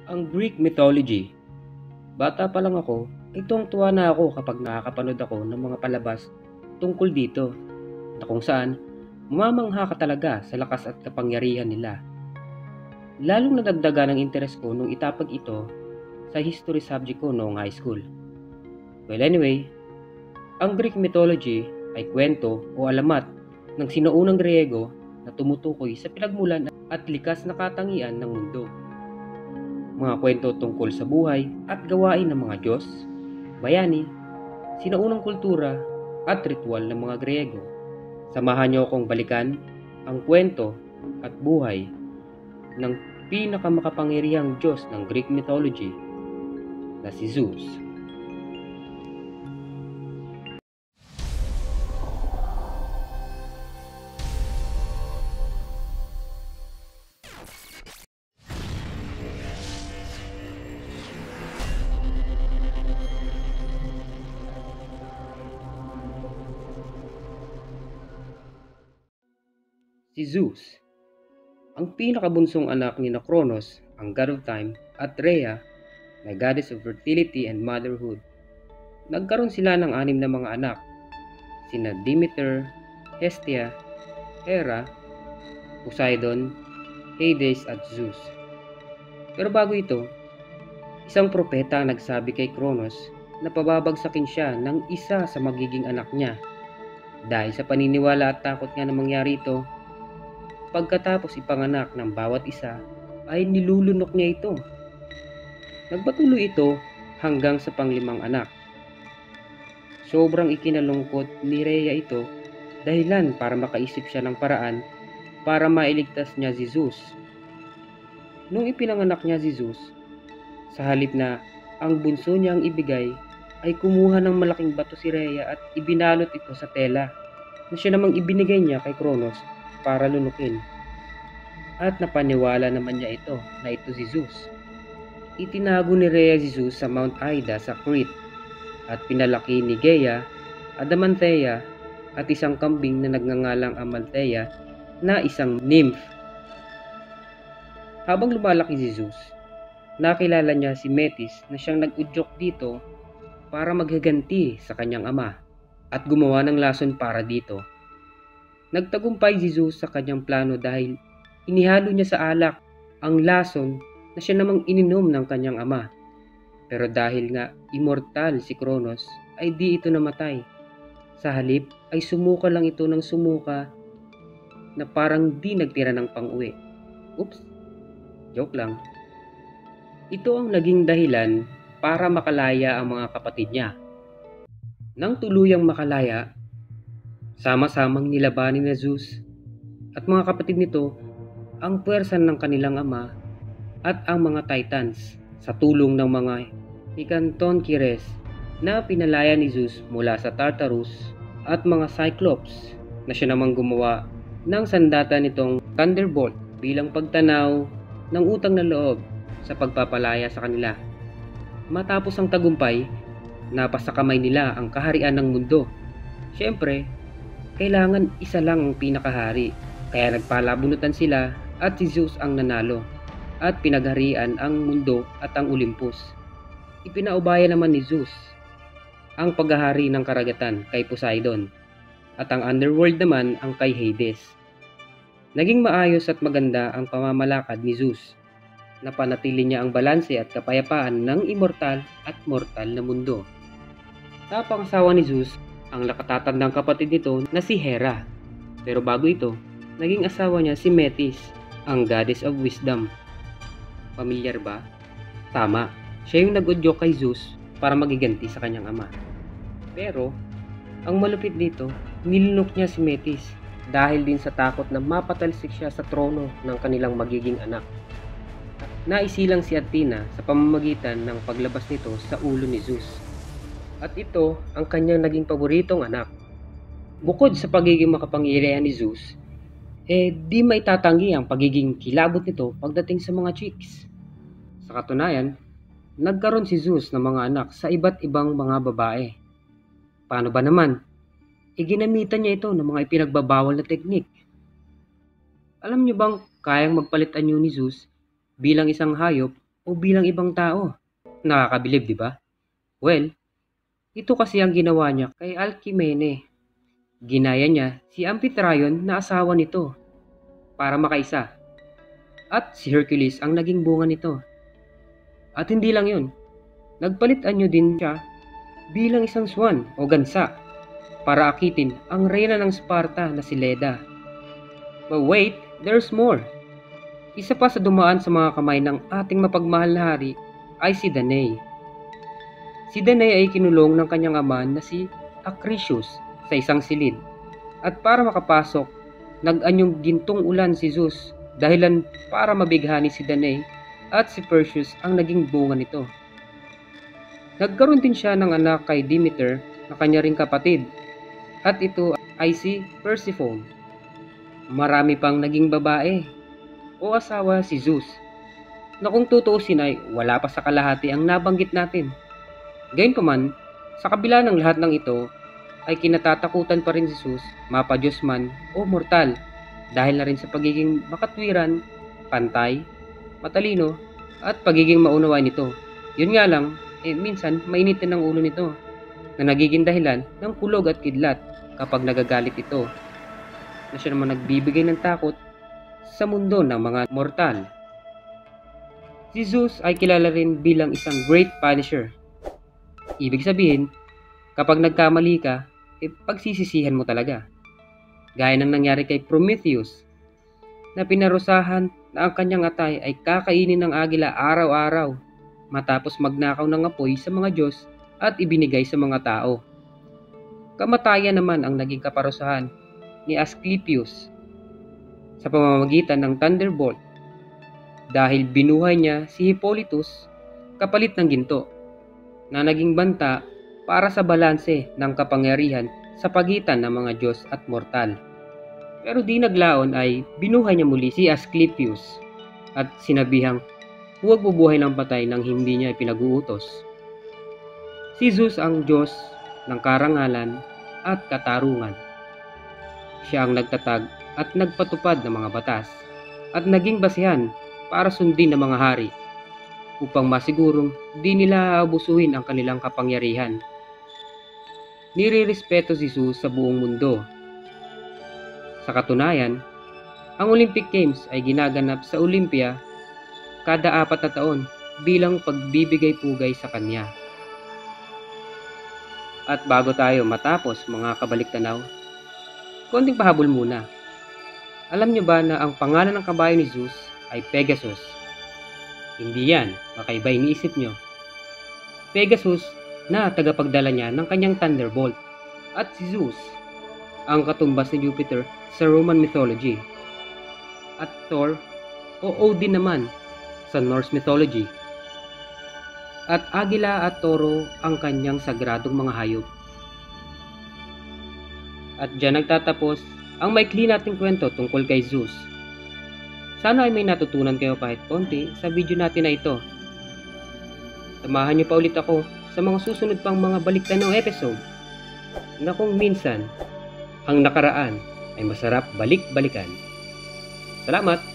Ang Greek mythology. Bata pa lang ako, ay tuwang-tuwa na ako kapag nakakapanood ako ng mga palabas tungkol dito, na kung saan mamamangha ka talaga sa lakas at kapangyarihan nila. Lalong nadagdagan ang interes ko nung itapag ito sa history subject ko noong high school. Well anyway, ang Greek mythology ay kwento o alamat ng sinaunang Griego na tumutukoy sa pinagmulan at likas na katangian ng mundo. Mga kwento tungkol sa buhay at gawain ng mga Diyos, bayani, sinaunang kultura at ritual ng mga Griego. Samahan niyo akong balikan ang kwento at buhay ng pinakamakapangyarihang Diyos ng Greek mythology na si Zeus. Si Zeus, ang pinakabunsong anak ni Kronos, ang god of time, at Rhea, na goddess of fertility and motherhood. Nagkaroon sila ng 6 na mga anak, sina Demeter, Hestia, Hera, Poseidon, Hades at Zeus. Pero bago ito, isang propeta ang nagsabi kay Kronos na pababagsakin siya ng isa sa magiging anak niya. Dahil sa paniniwala at takot nga na mangyari ito, pagkatapos ipanganak ng bawat isa ay nilulunok niya ito. Nagpatuloy ito hanggang sa pang-5 anak. Sobrang ikinalungkot ni Rhea ito dahilan para makaisip siya ng paraan para mailigtas niya si Zeus. Nung ipinanganak niya si Zeus, sa halip na ang bunso niya ang ibigay, ay kumuha ng malaking bato si Rhea at ibinalot ito sa tela na siya namang ibinigay niya kay Kronos para lunukin. At napaniwala naman niya ito na ito si Zeus. Itinago ni Rhea si Zeus sa Mount Ida sa Crete at pinalaki ni Gaia, Adamanthea at isang kambing na nagngangalang Amalthea na isang nymph. Habang lumalaki si Zeus, nakilala niya si Metis na siyang nag-udyok dito para maghaganti sa kanyang ama at gumawa ng lason para dito. Nagtagumpay si Zeus sa kanyang plano dahil inihalo niya sa alak ang lason na siya namang ininom ng kanyang ama. Pero dahil nga immortal si Kronos ay di ito namatay. Sa halip ay sumuka lang ito ng sumuka na parang di nagtira ng pang-uwi. Oops, joke lang. Ito ang naging dahilan para makalaya ang mga kapatid niya. Nang tuluyang makalaya, sama-samang nilabanin na Zeus at mga kapatid nito ang puwersa ng kanilang ama at ang mga Titans sa tulong ng mga Hikantonkires na pinalaya ni Zeus mula sa Tartarus at mga Cyclops na siya namang gumawa ng sandata nitong Thunderbolt bilang pagtanaw ng utang na loob sa pagpapalaya sa kanila. Matapos ang tagumpay, napasa kamay nila ang kaharian ng mundo. Siyempre, kailangan isa lang ang pinakahari, kaya nagpalabunutan sila at si Zeus ang nanalo at pinagharian ang mundo at ang Olympus. Ipinaubaya naman ni Zeus ang paghahari ng karagatan kay Poseidon at ang underworld naman ang kay Hades. Naging maayos at maganda ang pamamalakad ni Zeus. Napanatili niya ang balanse at kapayapaan ng immortal at mortal na mundo. Tapang asawa ni Zeus ang nakatatandang kapatid nito na si Hera. Pero bago ito, naging asawa niya si Metis, ang goddess of wisdom. Pamilyar ba? Tama, siya yung nag-udyok kay Zeus para magiganti sa kanyang ama. Pero, ang malupit dito, nilunok niya si Metis dahil din sa takot na mapatalsik siya sa trono ng kanilang magiging anak. Naisilang si Athena sa pamamagitan ng paglabas nito sa ulo ni Zeus. At ito ang kanyang naging paboritong anak. Bukod sa pagiging makapangyarihan ni Zeus, di maitatanggi ang pagiging kilabot nito pagdating sa mga chicks. Sa katunayan, nagkaroon si Zeus ng mga anak sa iba't ibang mga babae. Paano ba naman? Ginamitan niya ito ng mga ipinagbabawal na teknik. Alam niyo bang kayang magpalit anyo ni Zeus bilang isang hayop o bilang ibang tao. Nakakabilib, di ba? Well, ito kasi ang ginawa niya kay Alcmene. Ginaya niya si Amphitryon na asawa nito para makaisa. At si Hercules ang naging bunga nito. At hindi lang yun, nagpalit anyo din siya bilang isang swan o gansa para akitin ang reyna ng Sparta na si Leda. But wait, there's more. Isa pa sa dumaan sa mga kamay ng ating mapagmahal na hari ay si Danae. Si Danae ay kinulong ng kanyang ama na si Acrisius sa isang silid. At para makapasok, nag-anyong gintong ulan si Zeus dahilan para mabighani si Danae at si Perseus ang naging bunga nito. Nagkaroon din siya ng anak kay Demeter na kanya ring kapatid at ito ay si Persephone. Marami pang naging babae o asawa si Zeus na kung tutuusin ay wala pa sa kalahati ang nabanggit natin. Gayunpaman, sa kabila ng lahat ng ito ay kinatatakutan pa rin si Zeus, mapa-Diyos man o mortal, dahil na rin sa pagiging makatwiran, pantay, matalino, at pagiging maunawain nito. Yun nga lang, minsan mainitin ang ulo nito na nagiging dahilan ng kulog at kidlat kapag nagagalit ito, na siya naman nagbibigay ng takot sa mundo ng mga mortal. Si Zeus ay kilala rin bilang isang great punisher. Ibig sabihin, kapag nagkamali ka, pagsisisihan mo talaga. Gaya ng nangyari kay Prometheus, na pinarusahan na ang kanyang atay ay kakainin ng agila araw-araw matapos magnakaw ng apoy sa mga Diyos at ibinigay sa mga tao. Kamatayan naman ang naging kaparusahan ni Asclepius sa pamamagitan ng thunderbolt dahil binuhay niya si Hippolytus kapalit ng ginto na naging banta para sa balanse ng kapangyarihan sa pagitan ng mga Diyos at mortal. Pero di naglaon ay binuhay niya muli si Asclepius at sinabihang huwag bubuhay ng patay nang hindi niya ipinag-uutos. Si Zeus ang Diyos ng karangalan at katarungan. Siya ang nagtatag at nagpatupad ng mga batas at naging basihan para sundin ng mga hari upang masigurong di nila aabusuhin ang kanilang kapangyarihan. Nirirespeto si Zeus sa buong mundo. Sa katunayan, ang Olympic Games ay ginaganap sa Olympia kada 4 na taon bilang pagbibigay pugay sa kanya. At bago tayo matapos mga kabaliktanaw, konting pahabol muna. Alam niyo ba na ang pangalan ng kabayo ni Zeus ay Pegasus? Hindi yan, makaiba iniisip niyo. Pegasus na tagapagdala niya ng kanyang thunderbolt, at si Zeus ang katumbas ni Jupiter sa Roman mythology, at Thor o Odin naman sa Norse mythology, at Agila at Toro ang kanyang sagradong mga hayop. At dyan nagtatapos ang maikli nating kwento tungkol kay Zeus. Sana ay may natutunan kayo kahit konti sa video natin na ito. Samahan niyo pa ulit ako sa mga susunod pang mga baliktanaw episode na kung minsan ang nakaraan ay masarap balik-balikan. Salamat!